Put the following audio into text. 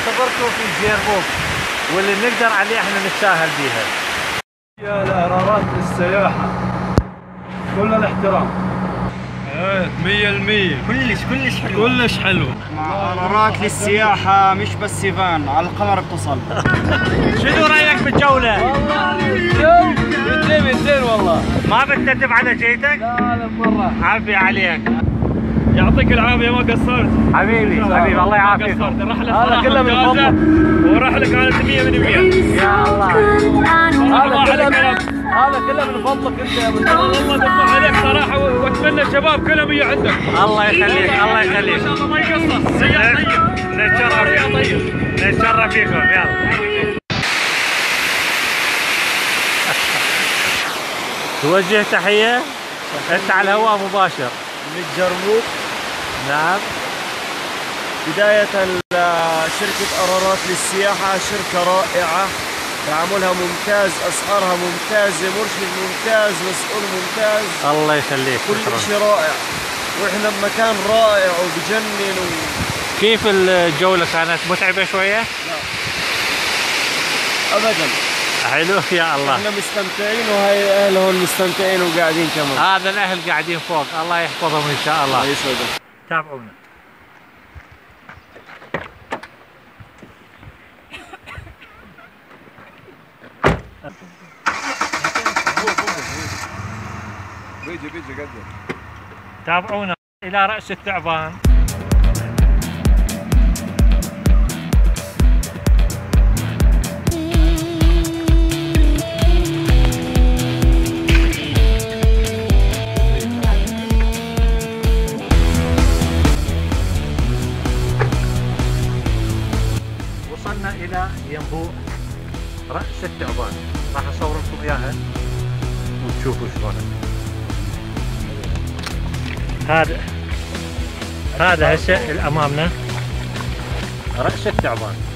خبرته في جيربوك، واللي نقدر عليه احنا نتساهل بيها. يا القرارات للسياحة كل الاحترام. 100% كلش حلو. كلش حلو. قرارات للسياحة مش بس فان، على القمر اتصل. شنو رايك بالجولة؟ والله زين والله. ما بتندم على جيتك؟ لا مرة. عافية عليك. يعطيك العافية ما قصرت. حبيبي الله يعافيك. الرحلة هذا كله من فضلك. ورحلة كانت 100%. يا الله. هذا كله من فضلك انت يا ابو والله دفع عليك صراحة، واتمنى الشباب كلهم يجوا عندك. الله يخليك الله يخليك. ما شاء الله ما يقصر. سياح طيب. نتشرف فيكم يلا. توجه تحية انت على الهواء مباشر من جربوك. نعم. بداية شركة قرارات للسياحة شركة رائعة، تعاملها ممتاز، أسعارها ممتازة، مرشد ممتاز، مسؤول ممتاز، الله يخليك. كل شيء رائع، وإحنا بمكان رائع وبجنن كيف الجولة كانت متعبة شوية؟ لا أبدا. حلو يا الله. احنا مستمتعين وهي أهل هون مستمتعين وقاعدين كمان. هذا الأهل قاعدين فوق، الله يحفظهم إن شاء الله. الله يسعدك. تابعونا. بيجي قدر. تابعونا إلى رأس الثعبان. وصلنا إلى ينبوع رأس الثعبان، راح أصور لكم إياها وتشوفوا شلون. هذا هسه اللي امامنا رأس الثعبان.